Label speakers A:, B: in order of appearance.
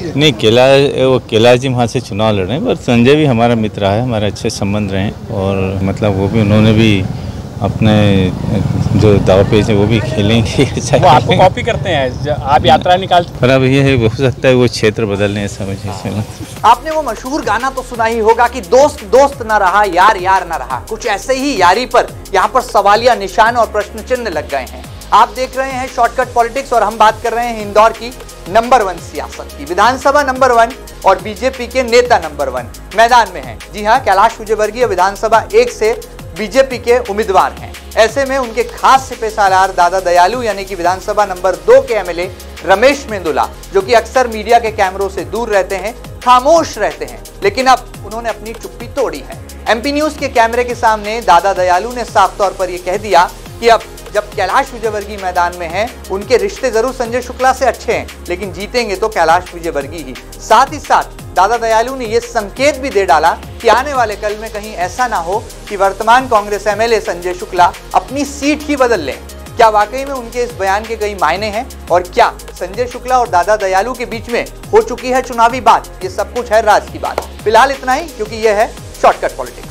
A: नहीं, कैलाश जी वहाँ से चुनाव लड़ रहे हैं, पर संजय भी हमारा मित्र है, हमारे अच्छे संबंध रहे और मतलब वो भी उन्होंने भी अपने जो दाव पेच है वो भी खेलेंगे।
B: वो आपको कॉपी करते हैं, आप यात्रा निकालते।
A: पर अब ये है, हो सकता है वो क्षेत्र बदलने समझे।
C: आपने वो मशहूर गाना तो सुना ही होगा कि दोस्त दोस्त न रहा, यार यार न रहा। कुछ ऐसे ही यारी पर यहाँ पर सवालिया निशान और प्रश्न चिन्ह लग गए हैं। आप देख रहे हैं शॉर्टकट पॉलिटिक्स और हम बात कर रहे हैं इंदौर की नंबर 1 सियासत की। विधानसभा नंबर 1 और बीजेपी के नेता नंबर 1 मैदान में हैं। जी हां, कैलाश विजयवर्गीय विधानसभा 1 से बीजेपी के उम्मीदवार हैं। ऐसे में उनके खास सिपहसालार दादा दयालु यानी कि विधानसभा नंबर 2 के एमएलए रमेश मेंदुला, जो कि अक्सर मीडिया के कैमरों से दूर रहते हैं, खामोश रहते हैं, लेकिन अब उन्होंने अपनी चुप्पी तोड़ी है। एमपी न्यूज के कैमरे के सामने दादा दयालु ने साफ तौर पर यह कह दिया कि अब जब कैलाश विजयवर्गीय मैदान में हैं, उनके रिश्ते जरूर संजय शुक्ला से अच्छे हैं, लेकिन जीतेंगे तो कैलाश विजयवर्गीय ही। साथ ही साथ दादा दयालु ने यह संकेत भी दे डाला कि आने वाले कल में कहीं ऐसा ना हो कि वर्तमान कांग्रेस एमएलए संजय शुक्ला अपनी सीट ही बदल लें। क्या वाकई में उनके इस बयान के कई मायने हैं और क्या संजय शुक्ला और दादा दयालु के बीच में हो चुकी है चुनावी बात? ये सब कुछ है राज की बात। फिलहाल इतना ही, क्योंकि यह है शॉर्टकट पॉलिटिक्स।